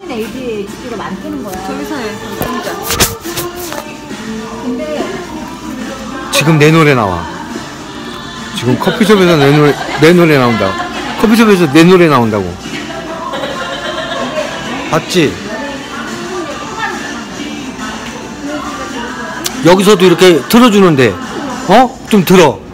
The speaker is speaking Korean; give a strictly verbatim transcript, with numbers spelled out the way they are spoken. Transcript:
한인 에이디 집주가 많다는 거야. 저기서 해, 진짜. 근데 지금 내 노래 나와. 지금 커피숍에서 내 노래, 내 노래 나온다. 커피숍에서 내 노래 나온다고. 봤지? 여기서도 이렇게 틀어주는데, 어? 좀 들어.